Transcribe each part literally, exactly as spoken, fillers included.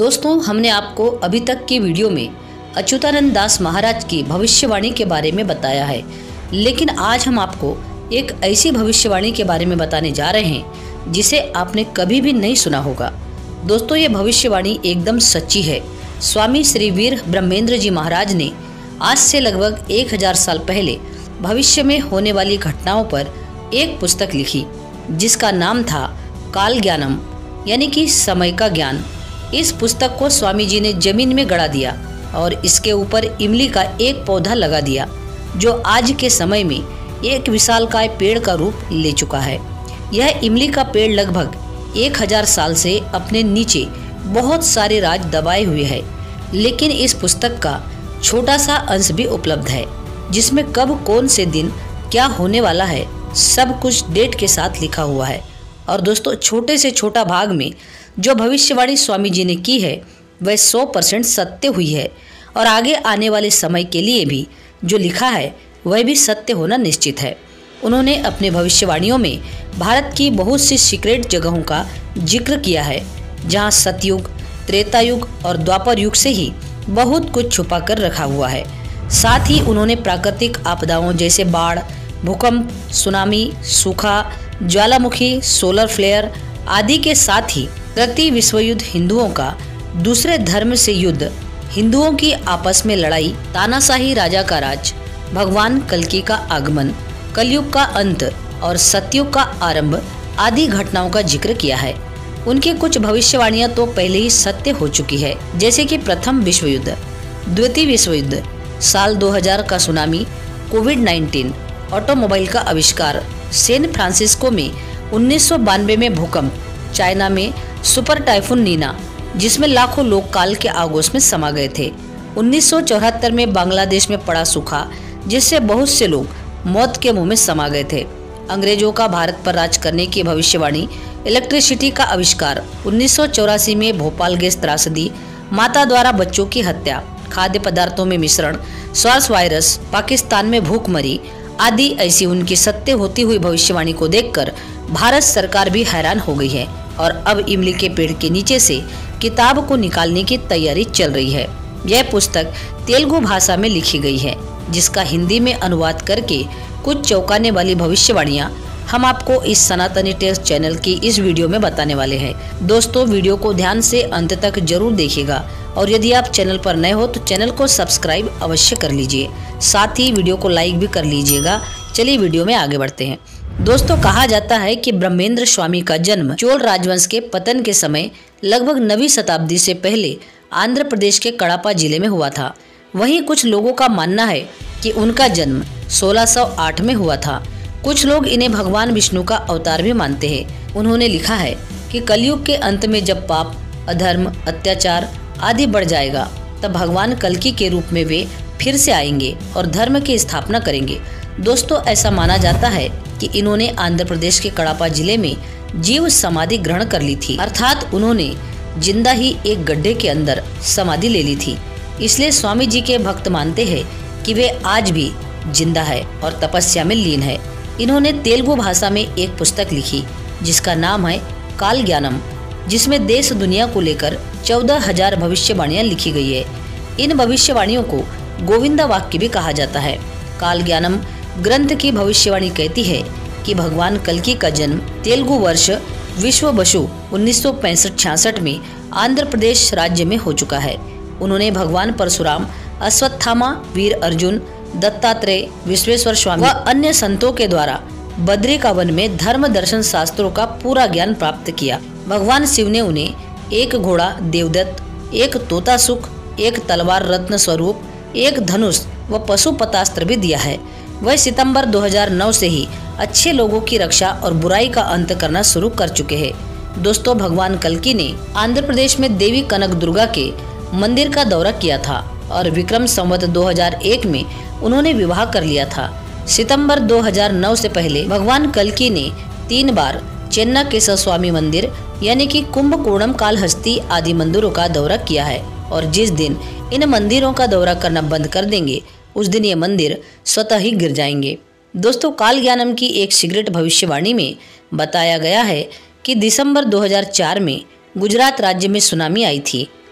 दोस्तों, हमने आपको अभी तक की वीडियो में अच्युतानंद दास महाराज की भविष्यवाणी के बारे में बताया है, लेकिन आज हम आपको एक ऐसी भविष्यवाणी के बारे में बताने जा रहे हैं जिसे आपने कभी भी नहीं सुना होगा। दोस्तों, ये भविष्यवाणी एकदम सच्ची है। स्वामी श्री वीर ब्रह्मेंद्र जी महाराज ने आज से लगभग एक हजार साल पहले भविष्य में होने वाली घटनाओं पर एक पुस्तक लिखी, जिसका नाम था काल ज्ञानम, यानी कि समय का ज्ञान। इस पुस्तक को स्वामी जी ने जमीन में गड़ा दिया और इसके ऊपर इमली का एक पौधा लगा दिया, जो आज के समय में एक विशालकाय पेड़ का रूप ले चुका है। यह इमली का पेड़ लगभग एक हजार साल से अपने नीचे बहुत सारे राज दबाए हुए है, लेकिन इस पुस्तक का छोटा सा अंश भी उपलब्ध है, जिसमें कब कौन से दिन क्या होने वाला है सब कुछ डेट के साथ लिखा हुआ है। और दोस्तों, छोटे से छोटा भाग में जो भविष्यवाणी स्वामी जी ने की है वह सौ परसेंट सत्य हुई है, और आगे आने वाले समय के लिए भी जो लिखा है वह भी सत्य होना निश्चित है। उन्होंने अपने भविष्यवाणियों में भारत की बहुत सी सीक्रेट जगहों का जिक्र किया है, जहां सतयुग, त्रेता युग और द्वापर युग से ही बहुत कुछ छुपा कर रखा हुआ है। साथ ही उन्होंने प्राकृतिक आपदाओं जैसे बाढ़, भूकंप, सुनामी, सूखा, ज्वालामुखी, सोलर फ्लेयर आदि के साथ ही तृतीय विश्व युद्ध, हिंदुओं का दूसरे धर्म से युद्ध, हिंदुओं की आपस में लड़ाई, तानाशाही राजा का राज, भगवान कल्कि का आगमन, कलयुग का अंत और सतयुग का आरंभ आदि घटनाओं का जिक्र किया है। उनकी कुछ भविष्यवाणियां तो पहले ही सत्य हो चुकी है, जैसे कि प्रथम विश्व युद्ध, द्वितीय विश्व युद्ध, साल दो हज़ार का सुनामी, कोविड नाइन्टीन, ऑटोमोबाइल का आविष्कार, सैन फ्रांसिस्को में उन्नीस सौ बानवे में भूकंप, चाइना में सुपर टाइफून नीना, जिसमें लाखों लोग काल के आगोश में समा गए थे, उन्नीस सौ चौहत्तर में बांग्लादेश में पड़ा सूखा, जिससे बहुत से लोग मौत के मुंह में समा गए थे, अंग्रेजों का भारत पर राज करने की भविष्यवाणी, इलेक्ट्रिसिटी का आविष्कार, उन्नीस सौ चौरासी में भोपाल गैस त्रासदी, माता द्वारा बच्चों की हत्या, खाद्य पदार्थों में मिश्रण, स्वार्स वायरस, पाकिस्तान में भूखमरी आदि ऐसी उनकी सत्य होती हुई भविष्यवाणी को देखकर भारत सरकार भी हैरान हो गई है, और अब इमली के पेड़ के नीचे से किताब को निकालने की तैयारी चल रही है। यह पुस्तक तेलुगु भाषा में लिखी गई है, जिसका हिंदी में अनुवाद करके कुछ चौंकाने वाली भविष्यवाणियां हम आपको इस सनातनी टेल्स चैनल की इस वीडियो में बताने वाले हैं। दोस्तों, वीडियो को ध्यान से अंत तक जरूर देखिएगा, और यदि आप चैनल पर नए हो तो चैनल को सब्सक्राइब अवश्य कर लीजिए, साथ ही वीडियो को लाइक भी कर लीजिएगा। चलिए वीडियो में आगे बढ़ते हैं। दोस्तों, कहा जाता है कि ब्रह्मेंद्र स्वामी का जन्म चोल राजवंश के पतन के समय लगभग नवीं शताब्दी से पहले आंध्र प्रदेश के कड़ापा जिले में हुआ था। वहीं कुछ लोगों का मानना है कि उनका जन्म सोलह सौ आठ में हुआ था। कुछ लोग इन्हें भगवान विष्णु का अवतार भी मानते हैं। उन्होंने लिखा है कि कलयुग के अंत में जब पाप, अधर्म, अत्याचार आदि बढ़ जाएगा, तब भगवान कल्कि के रूप में वे फिर से आएंगे और धर्म की स्थापना करेंगे। दोस्तों, ऐसा माना जाता है कि इन्होंने आंध्र प्रदेश के कड़ापा जिले में जीव समाधि ग्रहण कर ली थी, अर्थात उन्होंने जिंदा ही एक गड्ढे के अंदर समाधि ले ली थी। इसलिए स्वामी जी के भक्त मानते हैं कि वे आज भी जिंदा है और तपस्या में लीन है। इन्होंने तेलुगु भाषा में एक पुस्तक लिखी, जिसका नाम है काल ज्ञानम, जिसमें देश दुनिया को लेकर चौदह हजार भविष्यवाणियां लिखी गई है। इन भविष्यवाणियों को गोविंदा वाक्य भी कहा जाता है। काल ज्ञानम ग्रंथ की भविष्यवाणी कहती है कि भगवान कल्कि का जन्म तेलुगु वर्ष विश्व बसु उन्नीस सौ पैंसठ छियासठ में आंध्र प्रदेश राज्य में हो चुका है। उन्होंने भगवान परशुराम, अश्वत्थामा, वीर अर्जुन, दत्तात्रेय, विश्वेश्वर स्वामी व अन्य संतों के द्वारा बद्री का वन में धर्म दर्शन शास्त्रों का पूरा ज्ञान प्राप्त किया। भगवान शिव ने उन्हें एक घोड़ा देवदत्त, एक तोता सुख, एक तलवार रत्न स्वरूप, एक धनुष व पशुपतास्त्र भी दिया है। वह सितंबर दो हज़ार नौ से ही अच्छे लोगों की रक्षा और बुराई का अंत करना शुरू कर चुके हैं। दोस्तों, भगवान कल्कि ने आंध्र प्रदेश में देवी कनक दुर्गा के मंदिर का दौरा किया था और विक्रम संवत दो हज़ार एक में उन्होंने विवाह कर लिया था। सितंबर दो हज़ार नौ से पहले भगवान कल्कि ने तीन बार चेन्ना केशव स्वामी मंदिर यानी कि कुंभकोणम, कालहस्ती आदि मंदिरों का दौरा किया है, और जिस दिन इन मंदिरों का दौरा करना बंद कर देंगे उस दिन ये मंदिर स्वतः ही गिर जाएंगे। दोस्तों, काल ज्ञानम की एक सीक्रेट भविष्यवाणी में बताया गया है कि दिसंबर दो हज़ार चार में गुजरात राज्य में सुनामी आई थी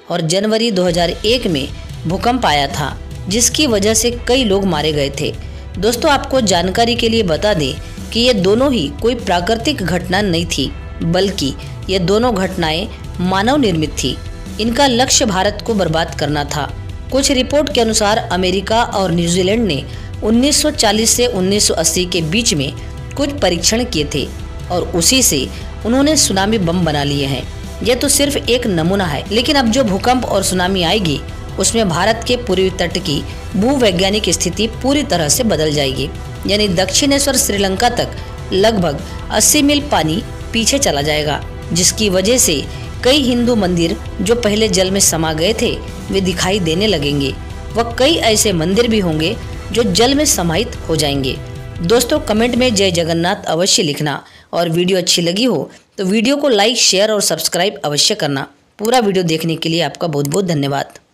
और जनवरी दो हज़ार एक में भूकंप आया था, जिसकी वजह से कई लोग मारे गए थे। दोस्तों, आपको जानकारी के लिए बता दें कि ये दोनों ही कोई प्राकृतिक घटना नहीं थी, बल्कि ये दोनों घटनाएं मानव निर्मित थी। इनका लक्ष्य भारत को बर्बाद करना था। कुछ रिपोर्ट के अनुसार अमेरिका और न्यूजीलैंड ने उन्नीस सौ चालीस से उन्नीस सौ अस्सी के बीच में कुछ परीक्षण किए थे और उसी से उन्होंने सुनामी बम बना लिए हैं। यह तो सिर्फ एक नमूना है, लेकिन अब जो भूकंप और सुनामी आएगी उसमें भारत के पूर्वी तट की भूवैज्ञानिक स्थिति पूरी तरह से बदल जाएगी। यानी दक्षिणेश्वर श्रीलंका तक लगभग अस्सी मील पानी पीछे चला जाएगा, जिसकी वजह से कई हिंदू मंदिर जो पहले जल में समा गए थे वे दिखाई देने लगेंगे। वह कई ऐसे मंदिर भी होंगे जो जल में समाहित हो जाएंगे। दोस्तों, कमेंट में जय जगन्नाथ अवश्य लिखना और वीडियो अच्छी लगी हो तो वीडियो को लाइक, शेयर और सब्सक्राइब अवश्य करना। पूरा वीडियो देखने के लिए आपका बहुत बहुत धन्यवाद।